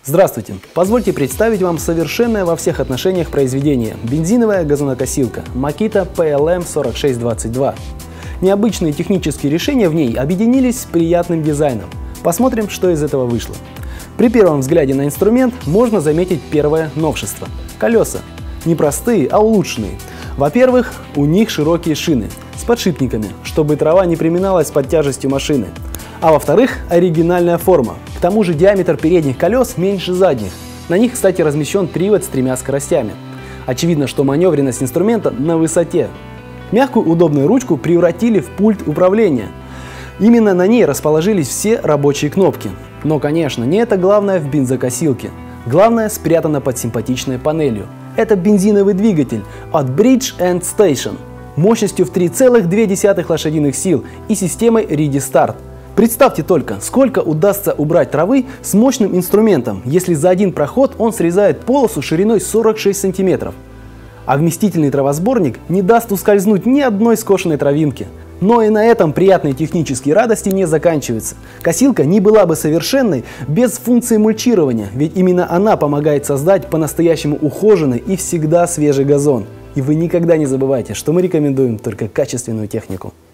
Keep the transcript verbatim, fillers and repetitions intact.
Здравствуйте! Позвольте представить вам совершенное во всех отношениях произведение – бензиновая газонокосилка Makita пи эл эм сорок шесть двадцать два. Необычные технические решения в ней объединились с приятным дизайном. Посмотрим, что из этого вышло. При первом взгляде на инструмент можно заметить первое новшество – колеса. Не простые, а улучшенные. Во-первых, у них широкие шины с подшипниками, чтобы трава не приминалась под тяжестью машины. А во-вторых, оригинальная форма. К тому же диаметр передних колес меньше задних. На них, кстати, размещен привод с тремя скоростями. Очевидно, что маневренность инструмента на высоте. Мягкую удобную ручку превратили в пульт управления. Именно на ней расположились все рабочие кнопки. Но, конечно, не это главное в бензокосилке. Главное спрятано под симпатичной панелью. Это бензиновый двигатель от Bridge энд Station мощностью в три целых две десятых лошадиных сил и системой Ready Start. Представьте только, сколько удастся убрать травы с мощным инструментом, если за один проход он срезает полосу шириной сорок шесть сантиметров. А вместительный травосборник не даст ускользнуть ни одной скошенной травинки. Но и на этом приятные технические радости не заканчиваются. Косилка не была бы совершенной без функции мульчирования, ведь именно она помогает создать по-настоящему ухоженный и всегда свежий газон. И вы никогда не забывайте, что мы рекомендуем только качественную технику.